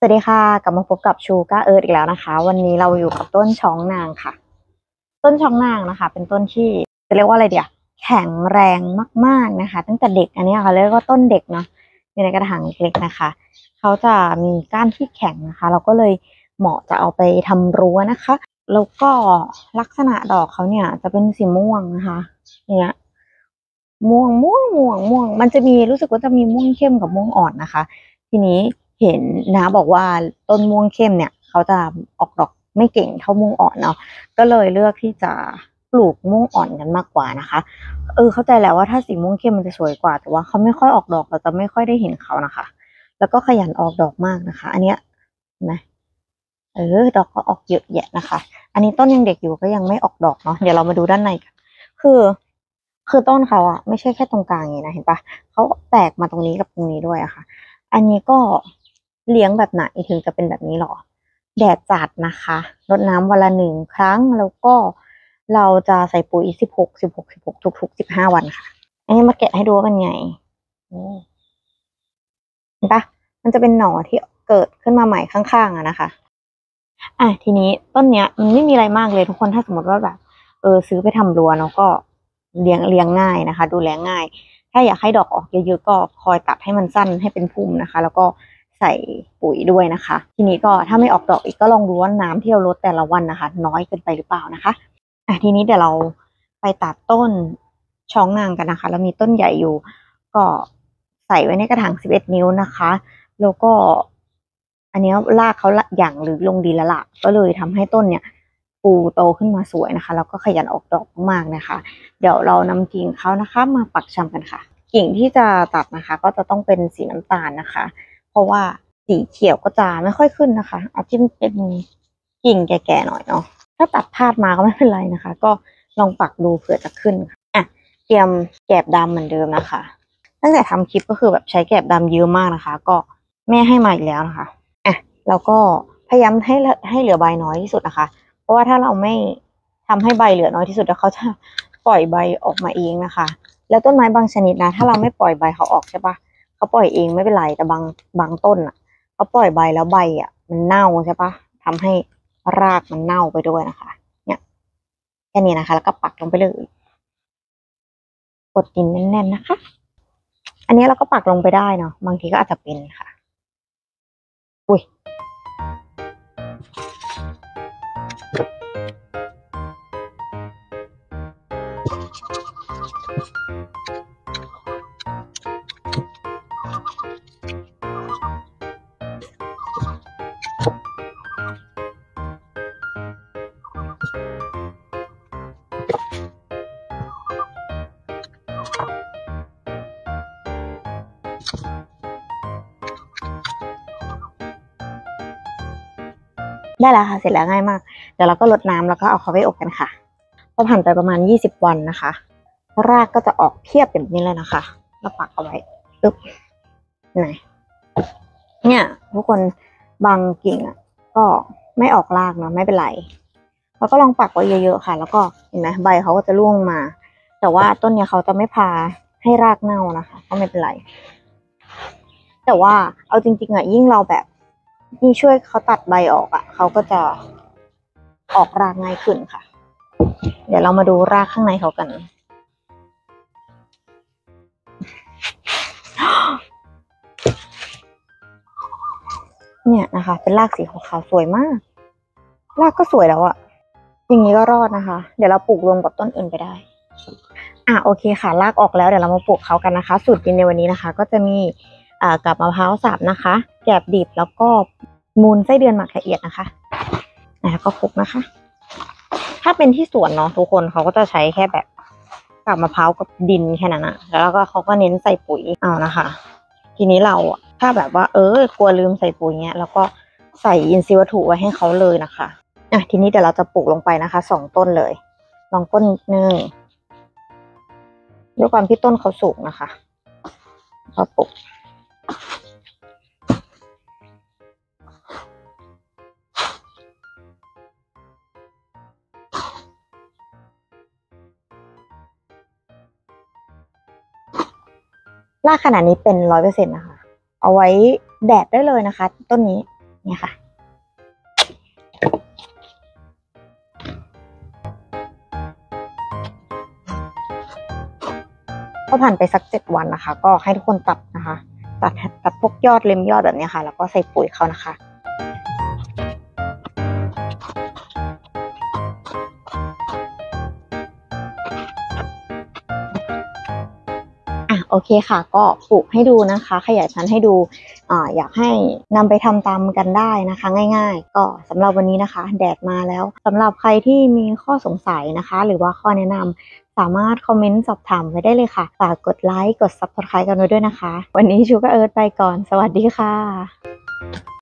สวัสดีค่ะกลับมาพบกับชูก้าเอิร์ธอีกแล้วนะคะวันนี้เราอยู่กับต้นช้องนางค่ะต้นช้องนางนะคะเป็นต้นที่จะเรียกว่าอะไรเดียวแข็งแรงมากๆนะคะตั้งแต่เด็กอันนี้ค่ะเรียกว่าต้นเด็กเนาะอยู่ในกระถางเล็กๆนะคะเขาจะมีก้านที่แข็งนะคะเราก็เลยเหมาะจะเอาไปทำรั้วนะคะแล้วก็ลักษณะดอกเขาเนี่ยจะเป็นสีม่วงนะคะเนี่ยม่วงมันจะมีรู้สึกว่าจะมีม่วงเข้มกับม่วงอ่อนนะคะทีนี้เห็นนะบอกว่าต้นม่วงเข้มเนี่ยเขาจะออกดอกไม่เก่งเท่าม่วงอ่อนเนาะก็เลยเลือกที่จะปลูกม่วงอ่อนกันมากกว่านะคะเข้าใจแล้วว่าถ้าสีม่วงเข้มมันจะสวยกว่าแต่ว่าเขาไม่ค่อยออกดอกเราจะไม่ค่อยได้เห็นเขานะคะแล้วก็ขยันออกดอกมากนะคะอันเนี้ยเห็นไหมดอกก็ออกเยอะแยะนะคะอันนี้ต้นยังเด็กอยู่ก็ยังไม่ออกดอกเนาะเดี๋ยวเรามาดูด้านในกันคือคือต้นเขาอะไม่ใช่แค่ตรงกลางอย่างนี้นะเห็นปะเขาแตกมาตรงนี้กับตรงนี้ด้วยอะค่ะอันนี้ก็เลี้ยงแบบไหนถึงจะเป็นแบบนี้หรอแดดจัดนะคะรดน้ำวันละ1 ครั้งแล้วก็เราจะใส่ปุ๋ย16 ทุกๆ15 วันค่ะอันนี้มาแกะให้ดูว่าเป็นไงเห็นปะมันจะเป็นหน่อที่เกิดขึ้นมาใหม่ข้างๆอะนะคะทีนี้ต้นเนี้ยมันไม่มีอะไรมากเลยทุกคนถ้าสมมติว่าแบบซื้อไปทำรั้วเนาะก็เลี้ยงง่ายนะคะดูแลง่ายถ้าอยากให้ดอกออกเยอะๆก็คอยตัดให้มันสั้นให้เป็นพุ่มนะคะแล้วก็ใส่ปุ๋ยด้วยนะคะทีนี้ก็ถ้าไม่ออกดอกอีกก็ลองดูว่าน้ำที่เราลดแต่ละวันนะคะน้อยเกินไปหรือเปล่านะคะทีนี้เดี๋ยวเราไปตัดต้นช้องนางกันนะคะแล้วมีต้นใหญ่อยู่ก็ใส่ไว้ในกระถาง11 นิ้วนะคะแล้วก็อันนี้รากเขาอย่างหรือลงดินแล้วล่ะก็เลยทำให้ต้นเนี่ยปูโตขึ้นมาสวยนะคะแล้วก็ขยันออกดอกมากๆนะคะเดี๋ยวเรานำกิ่งเขานะคะมาปักชำกันค่ะกิ่งที่จะตัดนะคะก็จะต้องเป็นสีน้ำตาลนะคะเพราะว่าสีเขียวก็จะไม่ค่อยขึ้นนะคะเอาที่เป็นกิ่งแก่ๆหน่อยเนาะถ้าตัดพลาดมาก็ไม่เป็นไรนะคะก็ลองปักดูเผื่อจะขึ้นค่ะเตรียมแกบดำเหมือนเดิมนะคะตั้งแต่ทำคลิปก็คือแบบใช้แกบดำเยอะมากนะคะก็แม่ให้มาอีกแล้วนะคะแล้วก็พยายามให้เหลือใบน้อยที่สุดนะคะเพราะว่าถ้าเราไม่ทำให้ใบเหลือน้อยที่สุดแล้วเขาจะปล่อยใบออกมาเองนะคะแล้วต้นไม้บางชนิดนะถ้าเราไม่ปล่อยใบเขาออกใช่ปะเขาปล่อยเองไม่เป็นไรแต่บางต้นอ่ะเขาปล่อยใบแล้วใบอ่ะมันเน่าใช่ปะทำให้รากมันเน่าไปด้วยนะคะเนี่ยแค่นี้นะคะแล้วก็ปักลงไปเลยกดดินแน่นๆนะคะอันนี้เราก็ปักลงไปได้เนาะบางทีก็อาจจะเป็นค่ะอุ้ยได้แล้วค่ะเสร็จแล้วง่ายมากเดี๋ยวเราก็รดน้ำแล้วก็เอาเขาไปอบกันค่ะพอผ่านไปประมาณ20 วันนะคะรากก็จะออกเพียบแบบนี้เลยนะคะแล้วปักเอาไว้ปึ๊บไหนเนี่ยทุกคนบางกิ่งอ่ะก็ไม่ออกรากเนาะไม่เป็นไรเราก็ลองปักไว้เยอะๆค่ะแล้วก็เห็นไหมใบเขาก็จะร่วงมาแต่ว่าต้นเนี้ยเขาจะไม่พาให้รากเน่านะคะก็ไม่เป็นไรแต่ว่าเอาจริงๆอ่ะยิ่งเราแบบยิ่งช่วยเขาตัดใบออกอ่ะเขาก็จะออกรากง่ายขึ้นค่ะเดี๋ยวเรามาดูรากข้างในเขากันเนี่ยนะคะเป็นรากสีขาวๆสวยมากรากก็สวยแล้วอะอย่างนี้ก็รอดนะคะเดี๋ยวเราปลูกรวมกับต้นอื่นไปได้โอเคค่ะรากออกแล้วเดี๋ยวเรามาปลูกเขากันนะคะสูตรกินในวันนี้นะคะก็จะมีกับมะพร้าวสับนะคะแกบดิบแล้วก็มูลไส้เดือนหมักละเอียดนะคะแล้วก็คลุกนะคะถ้าเป็นที่สวนเนาะทุกคนเขาก็จะใช้แค่แบบกับมะพร้าวกับดินแค่นั้นอะแล้วก็เขาก็เน้นใส่ปุ๋ยเอานะคะทีนี้เราอะถ้าแบบว่ากลัวลืมใส่ปุ๋ยเงี้ยแล้วก็ใส่อินทรีย์วัตถุไว้ให้เขาเลยนะคะทีนี้เดี๋ยวเราจะปลูกลงไปนะคะ2 ต้นเลยลองต้นนึงด้วยความที่ต้นเขาสูงนะคะก็ปลูกรากขนาดนี้เป็น100%นะคะเอาไว้แดดได้เลยนะคะต้นนี้เนี่ยค่ะพอผ่านไปสัก7 วันนะคะ ก็ให้ทุกคนตัดนะคะตัดพวกยอดเล็มยอดแบบนี้ค่ะแล้วก็ใส่ปุ๋ยเขานะคะโอเคค่ะก็ปลูกให้ดูนะคะขยายพันธุ์ให้ดูอยากให้นำไปทำตามกันได้นะคะง่ายๆก็สำหรับวันนี้นะคะแดดมาแล้วสำหรับใครที่มีข้อสงสัยนะคะหรือว่าข้อแนะนำสามารถคอมเมนต์สอบถามไว้ได้เลยค่ะฝากกดไลค์กด Subscribe กันไว้ด้วยนะคะวันนี้ชูก็เอิร์ธไปก่อนสวัสดีค่ะ